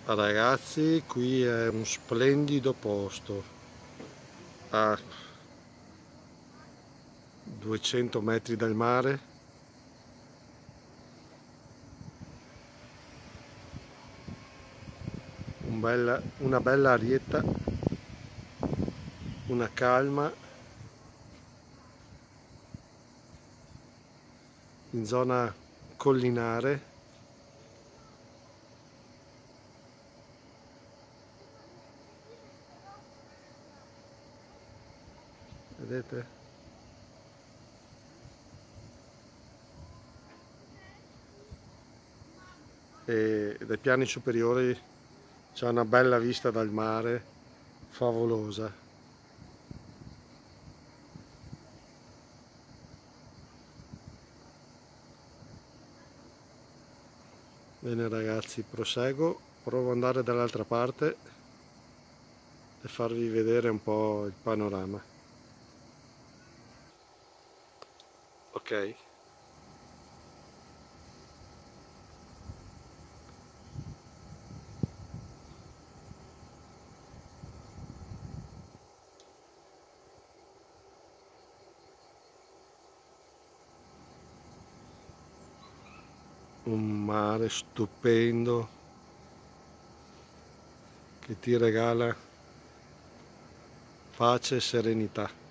Ragazzi, qui è un splendido posto a 200 metri dal mare. Una bella arietta, una calma in zona collinare. Vedete? E dai piani superiori c'è una bella vista dal mare, favolosa. Bene ragazzi, proseguo, provo ad andare dall'altra parte e farvi vedere un po' il panorama. Ok. Un mare stupendo che ti regala pace e serenità.